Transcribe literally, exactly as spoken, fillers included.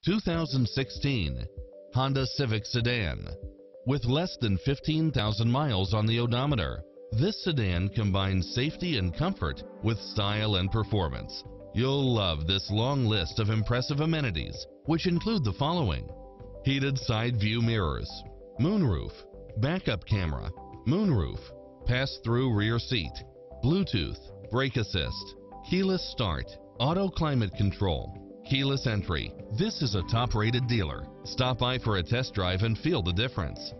two thousand sixteen Honda Civic Sedan. With less than fifteen thousand miles on the odometer, this sedan combines safety and comfort with style and performance. You'll love this long list of impressive amenities, which include the following: heated side view mirrors, moonroof, backup camera, moonroof, pass-through rear seat, Bluetooth, brake assist, keyless start, auto climate control, keyless entry. This is a top-rated dealer. Stop by for a test drive and feel the difference.